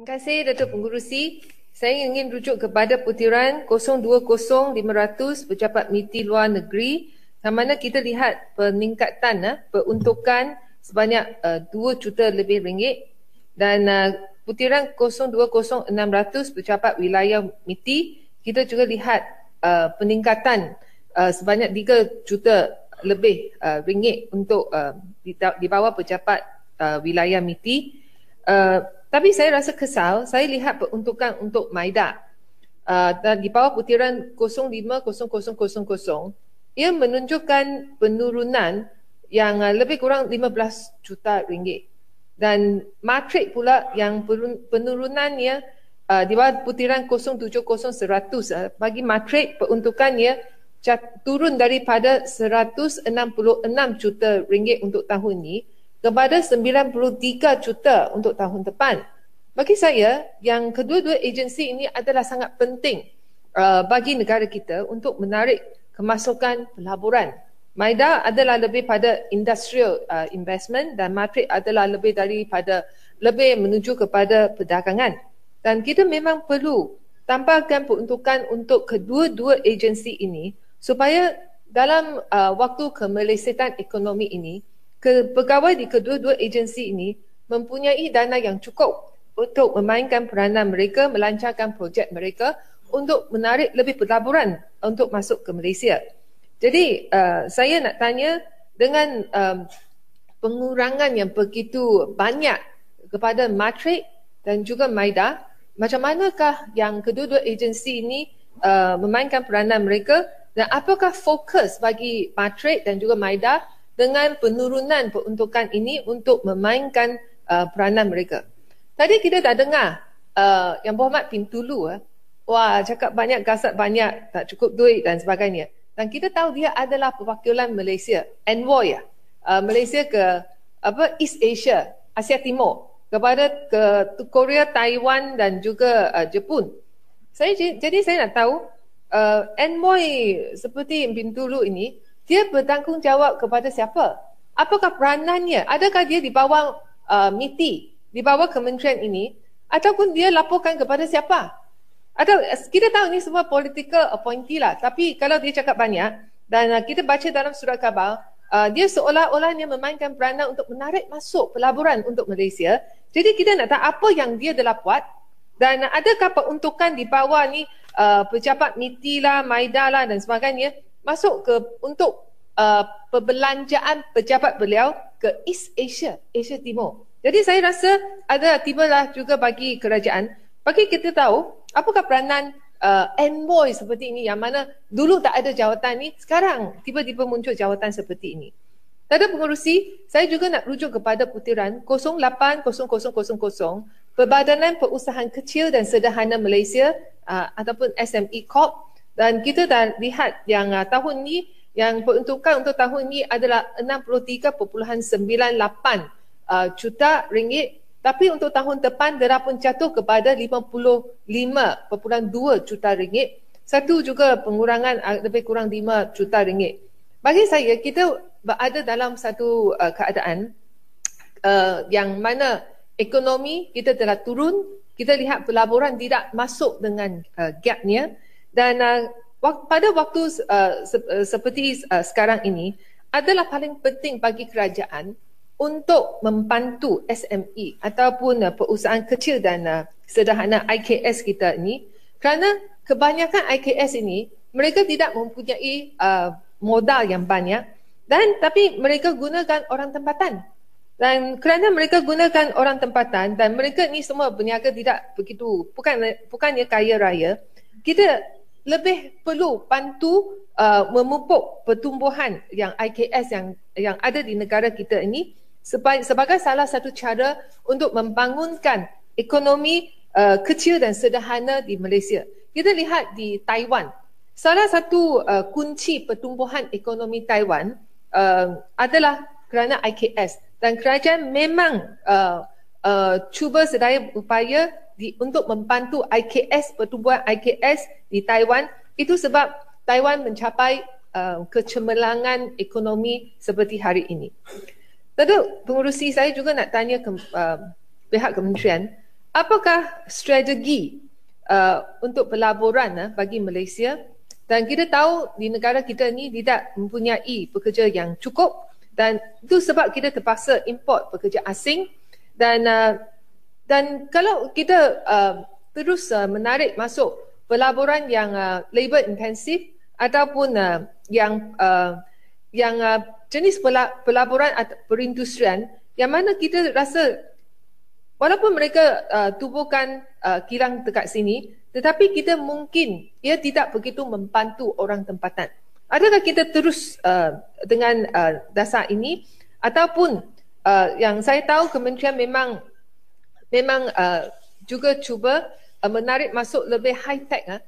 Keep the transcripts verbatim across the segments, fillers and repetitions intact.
Terima kasih Datuk Pengurusi. Saya ingin rujuk kepada putiran kosong dua kosong lima ratus Pejabat Miti Luar Negeri, yang mana kita lihat peningkatan uh, peruntukan sebanyak uh, dua juta lebih ringgit, dan uh, putiran kosong dua kosong enam ratus Pejabat Wilayah Miti kita juga lihat uh, peningkatan uh, sebanyak tiga juta lebih uh, ringgit untuk uh, di, di bawah Pejabat uh, Wilayah Miti. Uh, Tapi saya rasa kesal, saya lihat peruntukan untuk MIDA uh, dan di bawah putiran kosong lima kosong kosong kosong kosong, ia menunjukkan penurunan yang uh, lebih kurang lima belas juta ringgit. Dan matrik pula yang penurunannya uh, di bawah putiran kosong tujuh kosong seratus, uh, bagi matrik peruntukannya turun daripada seratus enam puluh enam juta ringgit untuk tahun ini kepada sembilan puluh tiga juta untuk tahun depan. Bagi saya, yang kedua-dua agensi ini adalah sangat penting uh, bagi negara kita untuk menarik kemasukan pelaburan. MIDA adalah lebih pada industrial uh, investment dan matrik adalah lebih daripada lebih menuju kepada perdagangan. Dan kita memang perlu tambahkan peruntukan untuk kedua-dua agensi ini supaya dalam uh, waktu kemelesetan ekonomi ini, ke pegawai di kedua-dua agensi ini mempunyai dana yang cukup untuk memainkan peranan mereka, melancarkan projek mereka untuk menarik lebih pelaburan untuk masuk ke Malaysia. Jadi uh, saya nak tanya, dengan um, pengurangan yang begitu banyak kepada matrik dan juga MIDA, macam manakah yang kedua-dua agensi ini uh, memainkan peranan mereka, dan apakah fokus bagi matrik dan juga MIDA dengan penurunan peruntukan ini untuk memainkan uh, peranan mereka? Tadi kita dah dengar uh, Yang Berhormat Pintulu, uh, wah cakap banyak, gasat banyak, tak cukup duit dan sebagainya. Dan kita tahu dia adalah perwakilan Malaysia, envoy uh, Malaysia ke apa East Asia, Asia Timur, kepada ke Korea, Taiwan dan juga uh, Jepun. Saya jadi saya nak tahu uh, envoy seperti Pintulu ini, dia bertanggungjawab kepada siapa? Apakah peranannya? Adakah dia di bawah uh, MITI, di bawah kementerian ini, ataupun dia laporkan kepada siapa? Atau kita tahu ni semua political appointee lah, tapi kalau dia cakap banyak dan uh, kita baca dalam surat khabar, uh, dia seolah-olahnya memainkan peranan untuk menarik masuk pelaburan untuk Malaysia. Jadi kita nak tahu apa yang dia telah buat, dan uh, adakah peruntukan di bawah ni uh, pejabat MITI lah, MIDA lah dan sebagainya masuk ke untuk uh, perbelanjaan pejabat beliau ke East Asia, Asia Timur. Jadi saya rasa ada tibalah juga bagi kerajaan, bagi kita tahu apakah peranan uh, envoy seperti ini, yang mana dulu tak ada jawatan ni, sekarang tiba-tiba muncul jawatan seperti ini. Datuk Pengerusi, saya juga nak rujuk kepada putiran kosong lapan kosong kosong kosong kosong Perbadanan Perusahaan Kecil dan Sederhana Malaysia uh, ataupun S M E Corp. Dan kita dah lihat yang uh, tahun ni, yang peruntukan untuk tahun ni adalah enam puluh tiga perpuluhan sembilan lapan uh, juta ringgit. Tapi untuk tahun depan dia pun jatuh kepada lima puluh lima perpuluhan dua juta ringgit. Satu juga pengurangan uh, lebih kurang lima juta ringgit. Bagi saya, kita berada dalam satu uh, keadaan uh, yang mana ekonomi kita telah turun. Kita lihat pelaburan tidak masuk dengan uh, gapnya. Dan uh, wak- pada waktu uh, se- uh, seperti uh, sekarang ini adalah paling penting bagi kerajaan untuk membantu S M E ataupun uh, perusahaan kecil dan uh, sederhana I K S kita ini, kerana kebanyakan I K S ini mereka tidak mempunyai uh, modal yang banyak, dan tapi mereka gunakan orang tempatan. Dan kerana mereka gunakan orang tempatan dan mereka ni semua berniaga tidak begitu, bukan bukannya kaya raya, kita lebih perlu bantu uh, memupuk pertumbuhan yang I K S yang yang ada di negara kita ini sebagai, sebagai salah satu cara untuk membangunkan ekonomi uh, kecil dan sederhana di Malaysia. Kita lihat di Taiwan, salah satu uh, kunci pertumbuhan ekonomi Taiwan uh, adalah kerana I K S, dan kerajaan memang uh, uh, cuba sedaya upaya Di, untuk membantu I K S, pertumbuhan I K S di Taiwan. Itu sebab Taiwan mencapai uh, kecemerlangan ekonomi seperti hari ini. Datuk Pengerusi, saya juga nak tanya ke uh, pihak kementerian, apakah strategi uh, untuk pelaburan uh, bagi Malaysia? Dan kita tahu di negara kita ni tidak mempunyai pekerja yang cukup, dan itu sebab kita terpaksa import pekerja asing. Dan uh, dan kalau kita uh, terus uh, menarik masuk pelaburan yang uh, labor intensif ataupun uh, yang uh, yang uh, jenis pelaburan atau perindustrian yang mana kita rasa walaupun mereka uh, tubuhkan uh, kilang dekat sini, tetapi kita mungkin ia tidak begitu membantu orang tempatan. Adakah kita terus uh, dengan uh, dasar ini, ataupun uh, yang saya tahu kementerian memang memang uh, juga cuba uh, menarik masuk lebih high tech uh,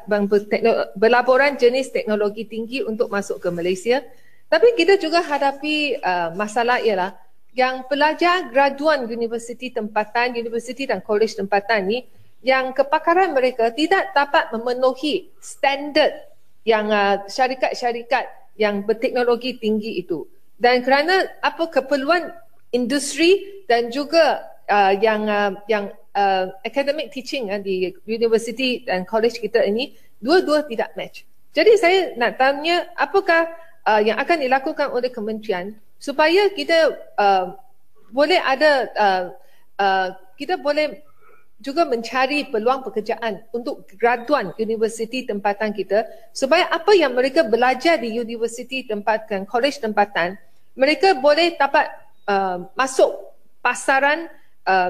uh, pelaburan jenis teknologi tinggi untuk masuk ke Malaysia. Tapi kita juga hadapi uh, masalah ialah yang pelajar graduan universiti tempatan, universiti dan kolej tempatan ni, yang kepakaran mereka tidak dapat memenuhi standard yang uh, syarikat-syarikat yang berteknologi tinggi itu. Dan kerana apa keperluan industri dan juga uh, yang uh, yang uh, academic teaching uh, di universiti dan kolej kita ini, dua-dua tidak match. Jadi saya nak tanya, apakah uh, yang akan dilakukan oleh kementerian supaya kita uh, boleh ada uh, uh, kita boleh juga mencari peluang pekerjaan untuk graduan universiti tempatan kita, supaya apa yang mereka belajar di universiti tempatan, kolej tempatan, mereka boleh dapat uh, masuk pasaran uh,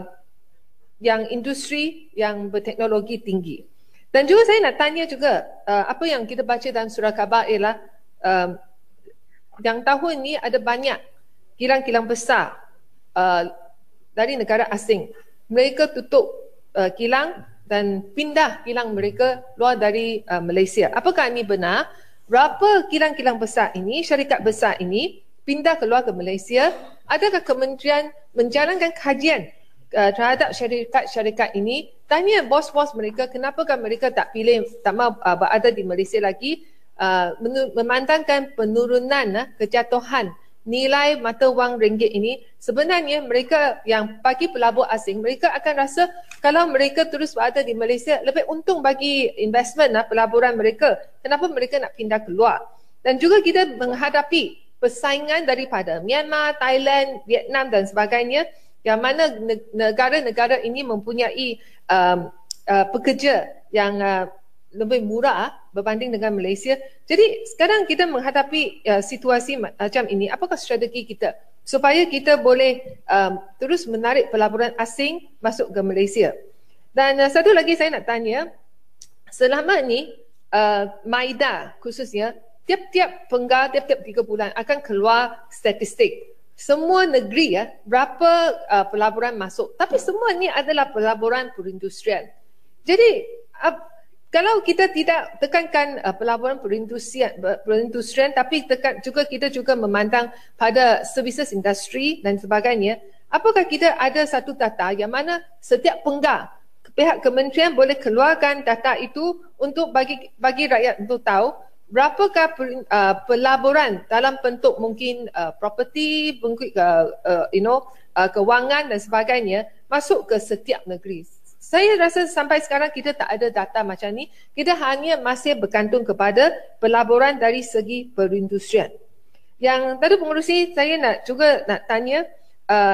yang industri yang berteknologi tinggi. Dan juga saya nak tanya juga, uh, apa yang kita baca dalam surat khabar ialah uh, yang tahun ini ada banyak kilang-kilang besar uh, dari negara asing. Mereka tutup uh, kilang dan pindah kilang mereka luar dari uh, Malaysia. Apakah ini benar? Berapa kilang-kilang besar ini, syarikat besar ini pindah keluar ke Malaysia? Adakah kementerian menjalankan kajian uh, terhadap syarikat-syarikat ini? Tanya bos-bos mereka, kenapakah mereka tak pilih, tak mahu uh, berada di Malaysia lagi? Uh, memandangkan penurunan uh, kejatuhan nilai mata wang ringgit ini, sebenarnya mereka yang bagi pelabur asing, mereka akan rasa kalau mereka terus berada di Malaysia, lebih untung bagi investment uh, pelaburan mereka. Kenapa mereka nak pindah keluar? Dan juga kita menghadapi persaingan daripada Myanmar, Thailand, Vietnam dan sebagainya, yang mana negara-negara ini mempunyai um, uh, pekerja yang uh, lebih murah berbanding dengan Malaysia. Jadi sekarang kita menghadapi uh, situasi macam ini. Apakah strategi kita supaya kita boleh um, terus menarik pelaburan asing masuk ke Malaysia? Dan uh, satu lagi saya nak tanya, selama ni uh, MIDA khususnya, tiap-tiap penggal, tiap-tiap tiga bulan akan keluar statistik. Semua negeri ya, berapa uh, pelaburan masuk. Tapi semua ni adalah pelaburan perindustrian. Jadi uh, kalau kita tidak tekankan uh, pelaburan perindustrian, perindustrian tapi tekan, juga kita juga memandang pada services industri dan sebagainya, apakah kita ada satu data yang mana setiap penggal pihak kementerian boleh keluarkan data itu untuk bagi bagi rakyat untuk tahu berapakah per, uh, pelaburan dalam bentuk mungkin uh, property, mungkin uh, uh, you know uh, kewangan dan sebagainya masuk ke setiap negeri. Saya rasa sampai sekarang kita tak ada data macam ni. Kita hanya masih bergantung kepada pelaburan dari segi perindustrian. Yang tadi pengerusi, saya nak juga nak tanya uh,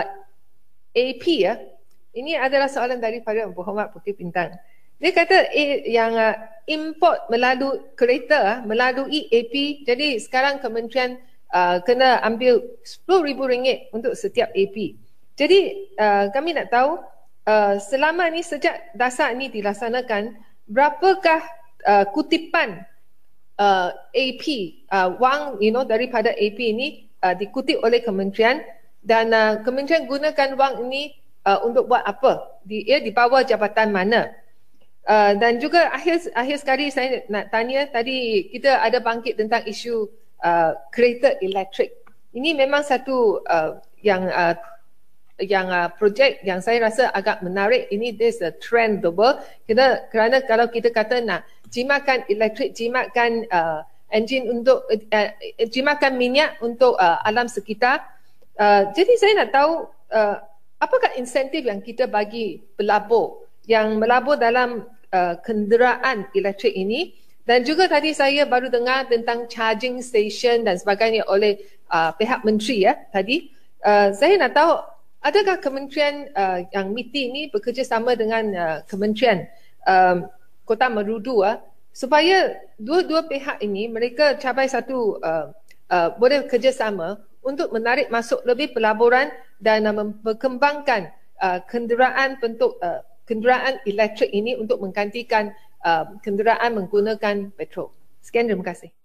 A P ya. Ini adalah soalan daripada Muhammad Putih Bintang. Dia kata eh, yang uh, import melalui kereta uh, melalui A P. Jadi sekarang kementerian uh, kena ambil sepuluh ribu ringgit untuk setiap A P. Jadi uh, kami nak tahu, Uh, selama ni sejak dasar ni dilaksanakan, berapakah uh, kutipan uh, A P, uh, wang you know daripada A P ini uh, dikutip oleh kementerian, dan uh, kementerian gunakan wang ini uh, untuk buat apa? Di, ya, di bawah jabatan mana? Uh, dan juga akhir akhir sekali saya nak tanya, tadi kita ada bangkit tentang isu uh, kereta elektrik. Ini memang satu uh, yang uh, yang uh, projek yang saya rasa agak menarik. Ini there's a trend global. Kita kerana kalau kita kata nak jimatkan elektrik, jimatkan uh, enjin untuk uh, jimatkan minyak untuk uh, alam sekitar. Uh, jadi saya nak tahu uh, apakah insentif yang kita bagi pelabur yang melabur dalam uh, kenderaan elektrik ini? Dan juga tadi saya baru dengar tentang charging station dan sebagainya oleh uh, pihak menteri ya tadi. Uh, saya nak tahu, adakah kementerian uh, yang M I T I ini bekerjasama dengan uh, kementerian uh, Kota Marudu uh, supaya dua-dua pihak ini mereka capai satu uh, uh, boleh kerjasama untuk menarik masuk lebih pelaburan dan uh, berkembangkan uh, kenderaan bentuk uh, kenderaan elektrik ini untuk menggantikan uh, kenderaan menggunakan petrol. Sekian, terima kasih.